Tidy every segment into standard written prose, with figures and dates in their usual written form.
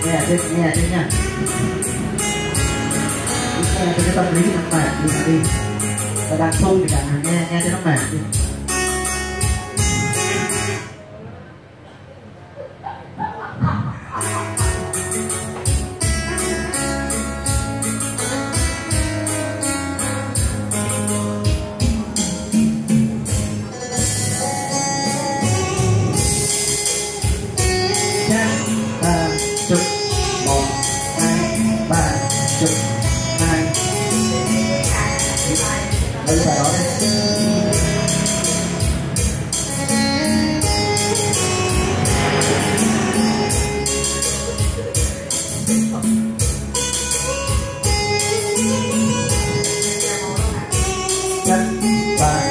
nghe chứ nha. Nghe cho cái tâm lý nó mệt đi. Và đang xung thì càng nghe cho nó mệt đi. Chục 1 2 3 chục 2 đây là đó đây. Chân 3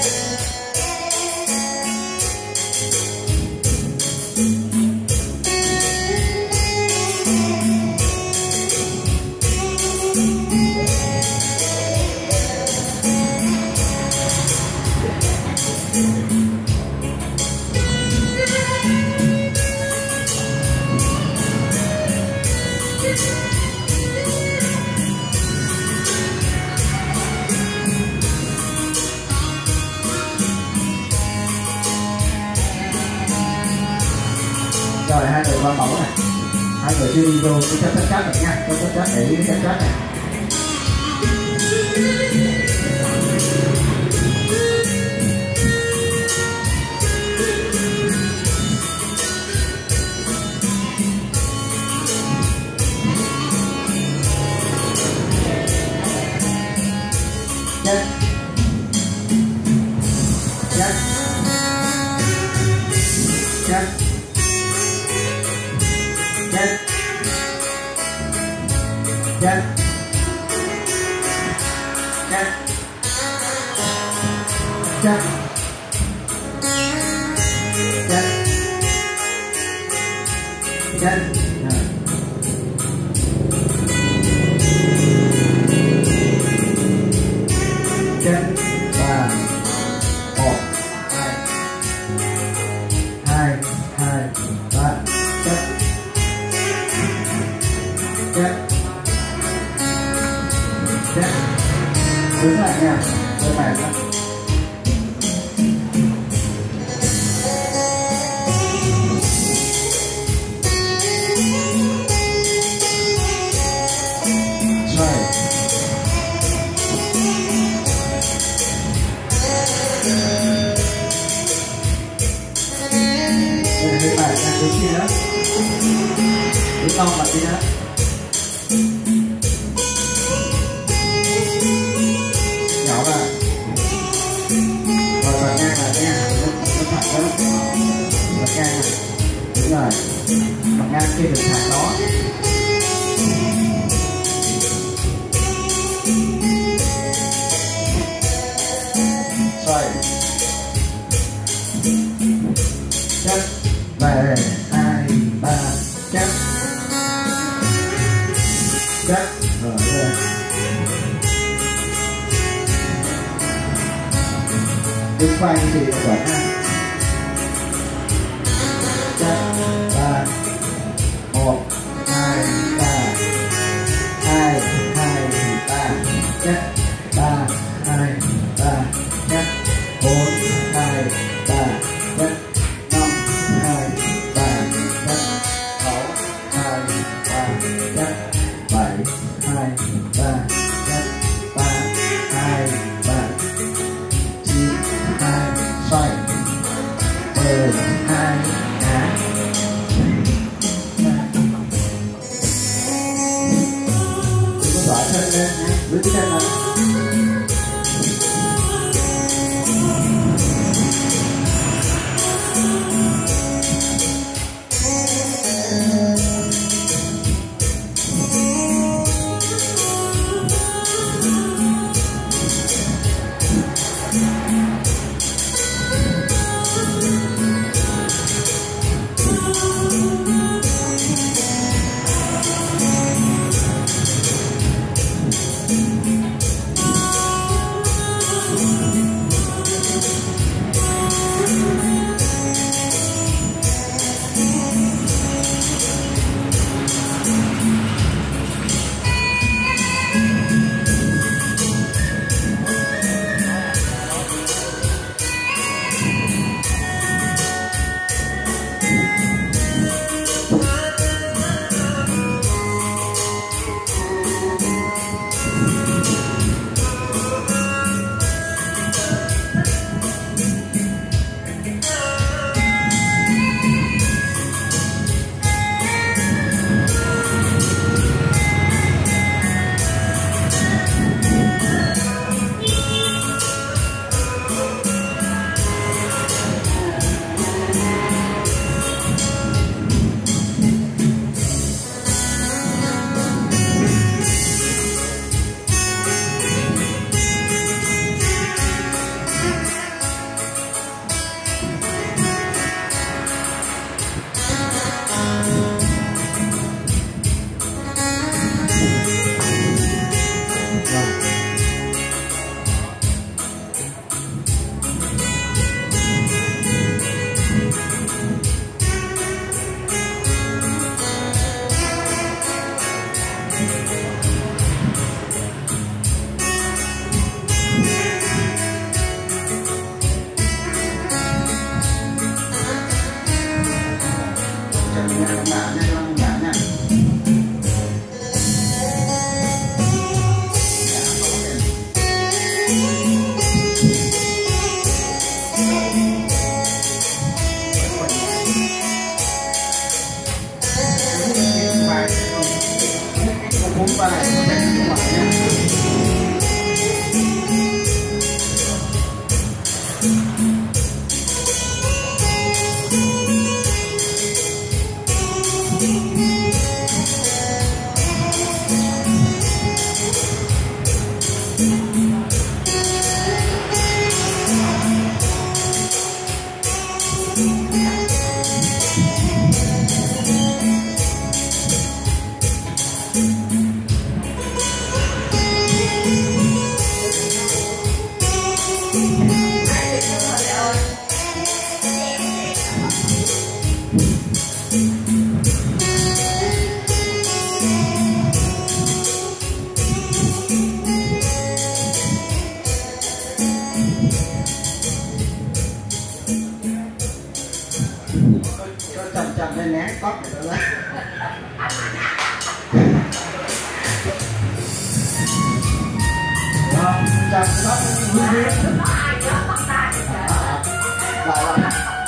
Rồi hai người qua mẫu này, hai người chưa đi vô cái chất cát này nha, cái chất cát để ý cái chất cát này. Chất chất chất chất chất chất chất chất chất và 1 2 2 3 chất chất chất đứng lại nha, đứng lại nha. Xoay đứng lại nha, đứng kia đó, đứng ngon mặt đi đó. Nhỏ ra rồi bật ngang là nha, nó thẳng đó, bật ngang này, đúng rồi, bật ngang kia được thẳng đó. Xoay chất về 2 3 chất chất rồi đây. Đứng quay thì được rồi ha. Chất 3 1 2 3 2 2 3 chất 3 2 3 chất 4 2 3 chất 5 2 3 chất 6 2 3 chất 7 2 3 chất 3 2 3 9 2 xoay nha, không ngả nha, không ngả nha. Bốn bài đánh các bạn nhé. Chậm lên né tóc rồi đó. Chậm tóc vui vui. Lại.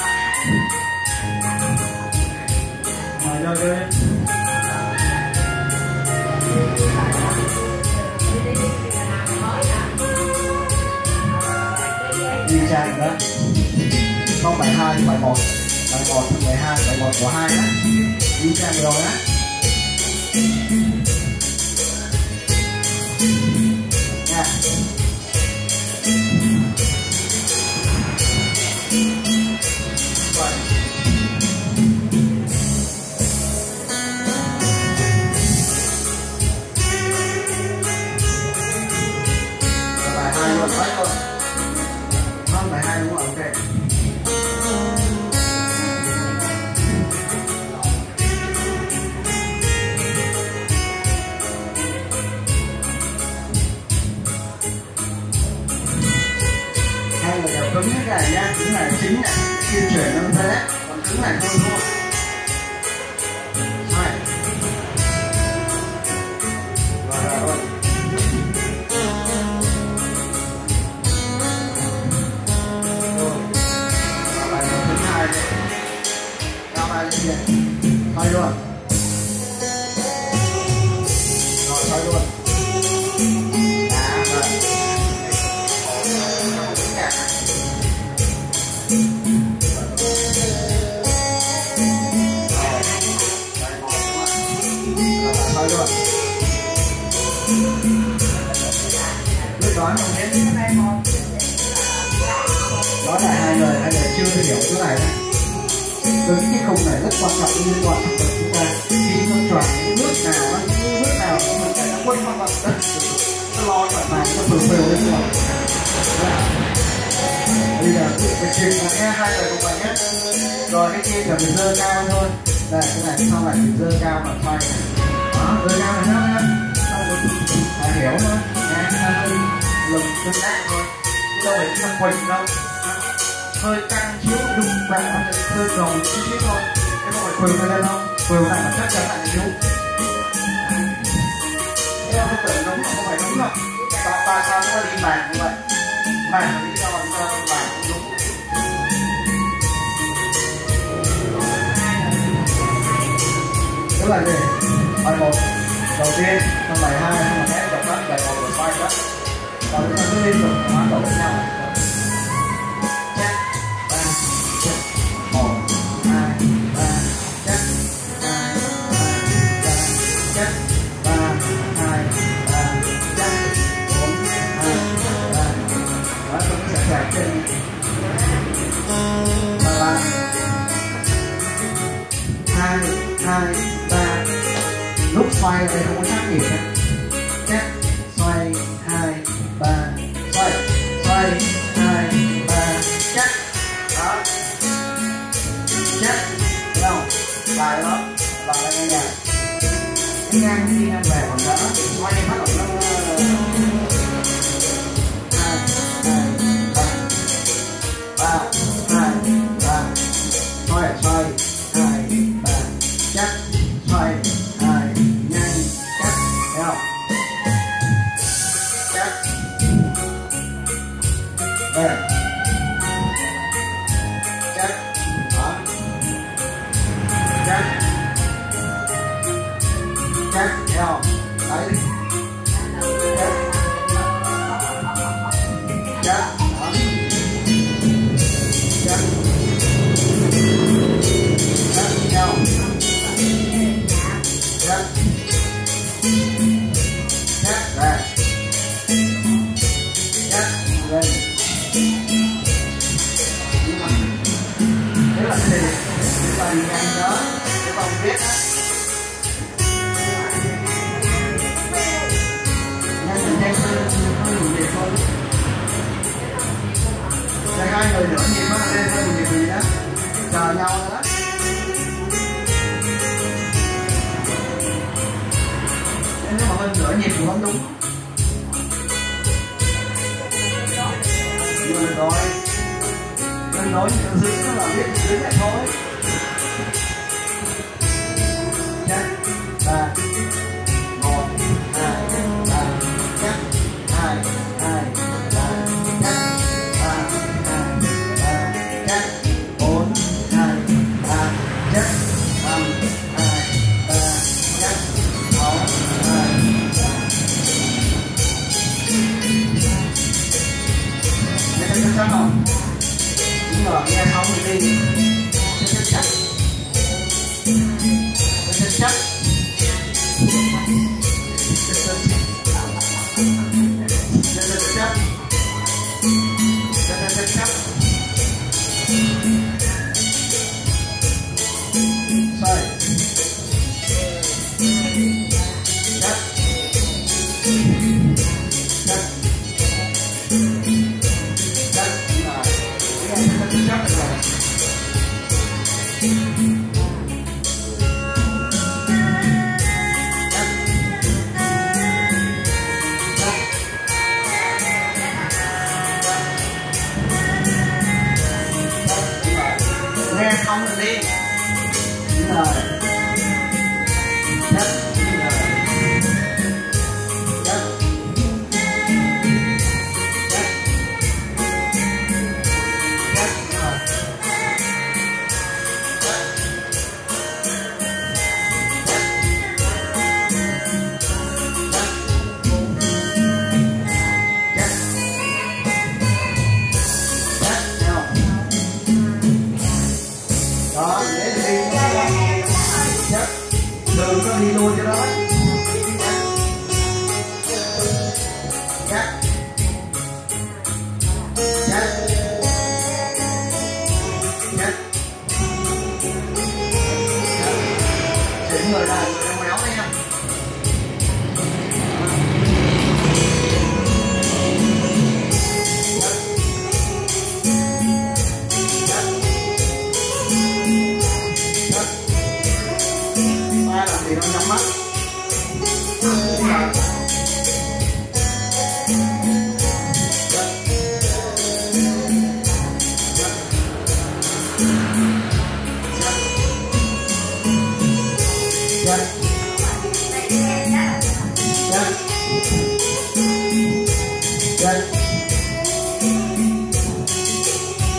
Rồi đi. Đi trang đó. 072 71 71 12 71 của 2 đó. Đi trang rồi đó. Nha. Rồi. Bài 2 luôn, phải luôn. Không, bài 2 đúng rồi, ok. Hai người đều cứng hết này nha, cứng này chính này, chuyên chuyển nó thế, còn cứng này không thôi. Hai. Rồi. Thôi luôn. Rồi thôi luôn. Đó, rồi. Thôi luôn. Tôi nói không biết cái này không? Nói lại hai người chưa hiểu chỗ này đấy. Với cái khung này rất quan trọng liên quan đến chúng ta khi nó chọn những nước nào mà cái nó quên hoàn toàn đất nó lo chọn này nó phều lên rồi. Bây giờ cái chuyện là nghe hai người cùng bạn nhé. Rồi cái kia là mình dơ cao hơn thôi. Đây cái này sau này mình dơ cao và xoay này. Đó, dơ cao này nhá. Phải hiểu thôi. Nghe ta hơi lùm tương đắc thôi. Chứ đâu phải thằng quỳnh đâu. Hơi căng chiếu đúng bạn hơi gồng chút chút thôi, cái không phải khuỷu lên không, khuỷu này mà chắc chắn là chiếu. Thế không tưởng đúng không phải đúng đâu. Tại sao nó đi bàn như vậy? Bàn là lý do chúng ta bàn không đúng. Tức là gì? Bài 1 đầu tiên, bài 2 là ép đập đất, bài 1 là xoay đất. Còn chúng ta cứ liên tục hóa đổi với nhau. Hai, ba. Lúc xoay đây không có chắc nhịp nhé. Chắc, xoay, 2, 3. Xoay, 2, 3. Chắc. Đó. Chắc. Đâu? Bài đó. Bài là nghe nhạc. Đi ngang đi ngang về còn đỡ. Xoay bắt đầu nó 2, 3. 3, 2, 3. Xoay, 2, 3. chắc, xoay, hai, nhanh, chắc, thấy không? Chắc, đây, chắc, đó, chắc, chắc, thấy không? Đấy, chắc, chắc, đó, chắc, chắc, thấy không? Chắc, chắc, đây, chắc, đây. Nếu là cái gì chúng ta đi nhanh đó để con biết á, nhanh hơn nhiều việc thôi. Để hai người nữa nhìn nó lên hơn nhiều gì đó, chờ nhau nữa đó. Nếu mà hơn nửa nhịp thì không đúng. Nhưng mà rồi nên nói những thứ nó là biết dưới này thôi. Chắc, 3, 1, 2, 3, chắc, 2, 2, 3, chắc, 3, 2, 3, chắc, 4, 2, 3, chắc, 5, 2, 3, chắc, 6, 2, 3. Nghe chắc không? Đúng rồi, nghe không thì đi. Chắc chắc. Chắc chắc. Chắc. Xoay. Chắc. Chắc. Chắc. Chắc rồi. Nghe không rồi đi. Rồi. Chắc. Chắc. Đó, để đi chắc đường nó đi luôn cho đó. Chắc chắc chắc chỉnh người này em méo đấy nha. Làm gì nó nhắm mắt.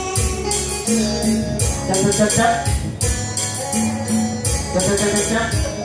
Chắc.